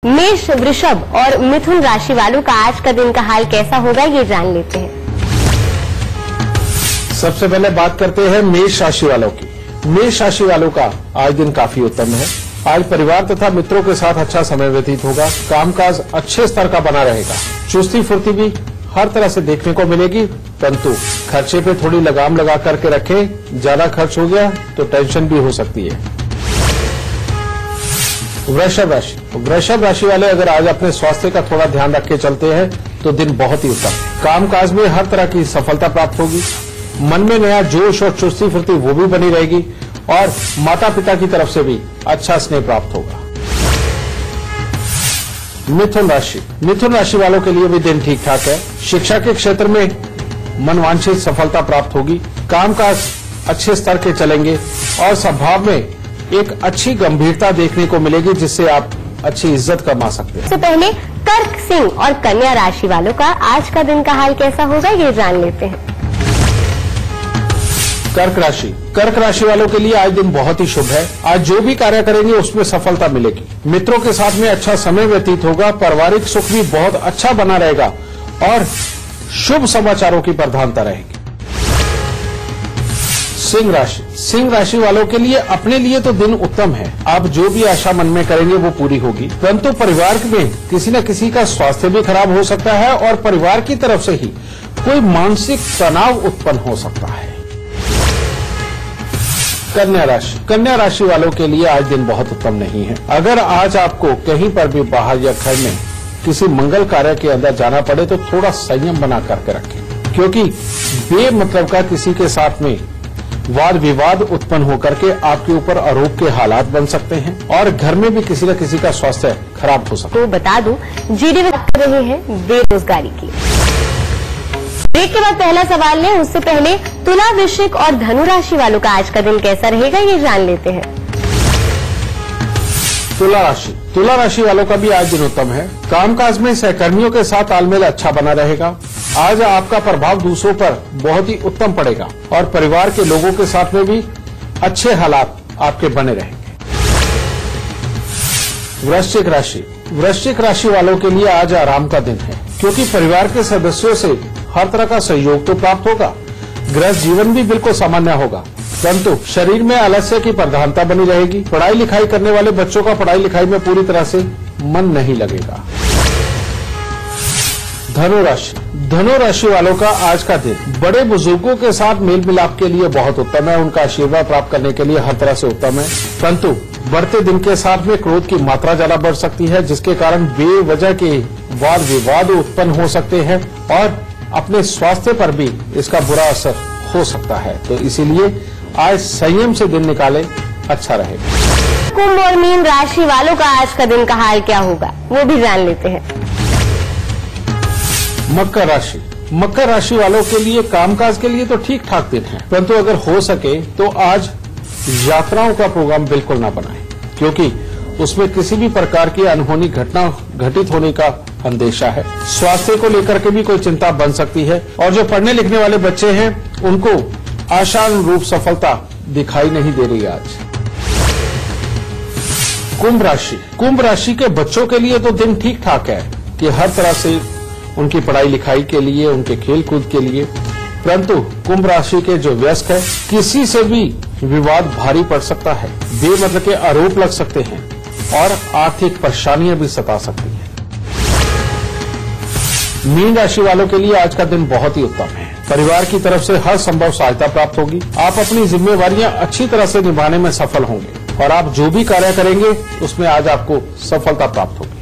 मेष, वृषभ और मिथुन राशि वालों का आज का दिन का हाल कैसा होगा, ये जान लेते हैं। सबसे पहले बात करते हैं मेष राशि वालों की। मेष राशि वालों का आज दिन काफी उत्तम है। आज परिवार तथा मित्रों के साथ अच्छा समय व्यतीत होगा। कामकाज अच्छे स्तर का बना रहेगा। चुस्ती फुर्ती भी हर तरह से देखने को मिलेगी, परंतु खर्चे पे थोड़ी लगाम लगा करके रखें। ज्यादा खर्च हो गया तो टेंशन भी हो सकती है। वृषभ राशि वाले अगर आज अपने स्वास्थ्य का थोड़ा ध्यान रख के चलते हैं तो दिन बहुत ही उत्तम है। कामकाज में हर तरह की सफलता प्राप्त होगी। मन में नया जोश और चुस्ती फुर्ती वो भी बनी रहेगी और माता पिता की तरफ से भी अच्छा स्नेह प्राप्त होगा। मिथुन राशि वालों के लिए भी दिन ठीक ठाक है। शिक्षा के क्षेत्र में मनवांछित सफलता प्राप्त होगी। कामकाज अच्छे स्तर के चलेंगे और स्वभाव में एक अच्छी गंभीरता देखने को मिलेगी, जिससे आप अच्छी इज्जत कमा सकते हैं। सबसे पहले कर्क, सिंह और कन्या राशि वालों का आज का दिन का हाल कैसा होगा, ये जान लेते हैं। कर्क राशि वालों के लिए आज दिन बहुत ही शुभ है। आज जो भी कार्य करेंगे उसमें सफलता मिलेगी। मित्रों के साथ में अच्छा समय व्यतीत होगा। पारिवारिक सुख भी बहुत अच्छा बना रहेगा और शुभ समाचारों की प्रधानता रहेगी। सिंह राशि वालों के लिए अपने लिए तो दिन उत्तम है। आप जो भी आशा मन में करेंगे वो पूरी होगी, परंतु परिवार में किसी न किसी का स्वास्थ्य भी खराब हो सकता है और परिवार की तरफ से ही कोई मानसिक तनाव उत्पन्न हो सकता है। कन्या राशि वालों के लिए आज दिन बहुत उत्तम नहीं है। अगर आज आपको कहीं पर भी बाहर या घर में किसी मंगल कार्य के अंदर जाना पड़े तो थोड़ा संयम बना करके रखें, क्योंकि बेमतलब का किसी के साथ में वाद विवाद उत्पन्न होकर के आपके ऊपर आरोप के हालात बन सकते हैं और घर में भी किसी न किसी का स्वास्थ्य खराब हो सकता है। तो बता दूं, जीडी में बात कर रहे हैं बेरोजगारी की। ब्रेक के बाद पहला सवाल है, उससे पहले तुला, वृश्चिक और धनु राशि वालों का आज का दिन कैसा रहेगा, ये जान लेते हैं। तुला राशि वालों का भी आज दिन उत्तम है। कामकाज में सहकर्मियों के साथ तालमेल अच्छा बना रहेगा। आज आपका प्रभाव दूसरों पर बहुत ही उत्तम पड़ेगा और परिवार के लोगों के साथ में भी अच्छे हालात आपके बने रहेंगे। वृश्चिक राशि वालों के लिए आज आराम का दिन है, क्योंकि परिवार के सदस्यों से हर तरह का सहयोग तो प्राप्त होगा। गृहस्थ जीवन भी बिल्कुल सामान्य होगा, परंतु शरीर में आलस्य की प्रधानता बनी रहेगी। पढ़ाई लिखाई करने वाले बच्चों का पढ़ाई लिखाई में पूरी तरह से मन नहीं लगेगा। धनु राशि वालों का आज का दिन बड़े बुजुर्गों के साथ मेल मिलाप के लिए बहुत उत्तम है। उनका आशीर्वाद प्राप्त करने के लिए हर तरह से उत्तम है, परंतु बढ़ते दिन के साथ में क्रोध की मात्रा ज्यादा बढ़ सकती है, जिसके कारण बेवजह के वाद विवाद उत्पन्न हो सकते हैं और अपने स्वास्थ्य पर भी इसका बुरा असर हो सकता है। तो इसीलिए आज संयम से दिन निकाले, अच्छा रहेगा। कुंभ और मीन राशि वालों का आज का दिन का हाल क्या होगा, वो भी जान लेते हैं। मकर राशि वालों के लिए कामकाज के लिए तो ठीक ठाक दिन है, परंतु अगर हो सके तो आज यात्राओं का प्रोग्राम बिल्कुल ना बनाएं, क्योंकि उसमें किसी भी प्रकार की अनहोनी घटना घटित होने का अंदेशा है। स्वास्थ्य को लेकर के भी कोई चिंता बन सकती है और जो पढ़ने लिखने वाले बच्चे हैं उनको आशानुरूप सफलता दिखाई नहीं दे रही आज। कुंभ राशि के बच्चों के लिए तो दिन ठीक ठाक है कि हर तरह से उनकी पढ़ाई लिखाई के लिए, उनके खेल कूद के लिए, परंतु कुंभ राशि के जो वयस्क है किसी से भी विवाद भारी पड़ सकता है। बेमतलब के आरोप लग सकते हैं और आर्थिक परेशानियां भी सता सकती हैं। मीन राशि वालों के लिए आज का दिन बहुत ही उत्तम है। परिवार की तरफ से हर संभव सहायता प्राप्त होगी। आप अपनी जिम्मेवारियां अच्छी तरह से निभाने में सफल होंगे और आप जो भी कार्य करेंगे उसमें आज आपको सफलता प्राप्त होगी।